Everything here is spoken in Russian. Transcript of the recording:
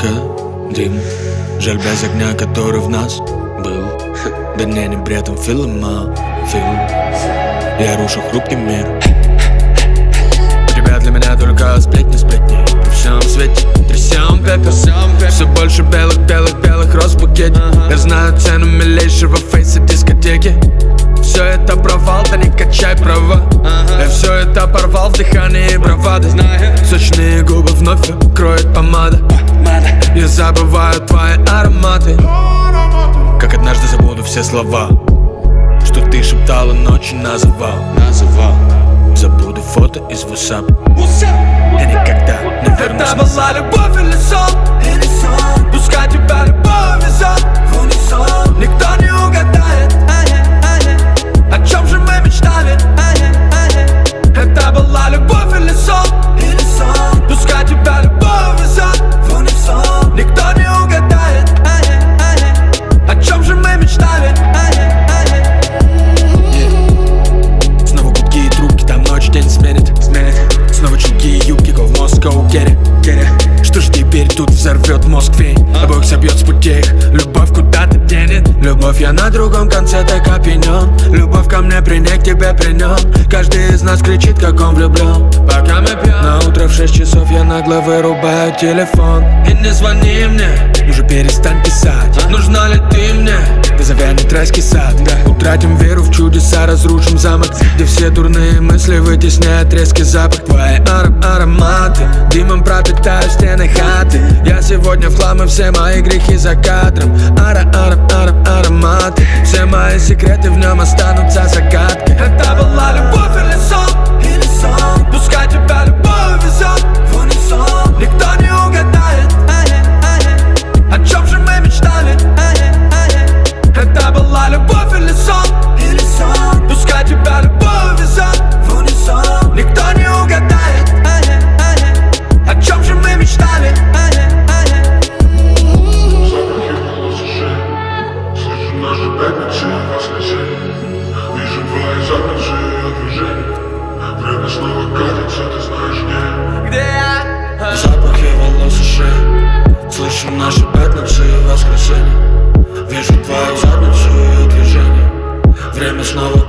только дым, жаль без огня, который в нас был. Догнянем при этом фильма, фильм. Я рушу хрупкий мир. У тебя для меня только сплетни, сплетни. При всем свете трясем пепел. Все больше белых, белых, белых роз в букете. Я знаю цену милейшего фейса дискотеки. Все это провал, да не качай права. Я все это порвал в дыхании бравады. Сочные губы вновь кроет помада. Я забываю твои ароматы. Как однажды забуду все слова, что ты шептала ночью называл. Забуду фото из WhatsApp. Я никогда не вернусь. Это была любовь или сон? Пускай тебя любовь везет в унисон. Никто не угадает, о чем же мы мечтали. Это была любовь или сон? Пускай тебя любовь везет в унисон. Никто не угадает, о чем же мы мечтали. Снова гудки и трубки, там ночь день сменит. Снова чулки и юбки, go в Moscow, get it. Что ж теперь тут взорвет мозг фей? Обоих собьет с путей их, любовь куда-то денет. Любовь, я на другом конце, так опьянен. Любовь ко мне при ней, к тебе при нем. Каждый из нас кричит, как он влюблен. Пока мы пьем. На утро в 6 часов я нагло вырубаю телефон. И не звони мне, уже перестань писать. Нужна ли ты мне? Да завянет райский сад. Утратим веру в чудеса, разрушим замок, где все дурные мысли вытесняют резкий запах. Твои ароматы дымом пропитаю стены хаты. Я сегодня в хлам, и все мои грехи за кадром. Ароматы, все мои секреты в нем останутся загадкой. Это была любовь или сон? Пускай тебя любовь везет в унисон. Никто не угадает, о чем же мы мечтали. Это была любовь или сон? Пускай тебя любовь везет в унисон. Никто не угадает, о чем же мы мечтали. Слышу наши пятницы и воскресенье. Вижу твои записи и движения. Время снова катится, ты знаешь где. Запахи волос и шеи. Слышу наши пятницы и воскресенье. Вижу твои записи и движения. Время снова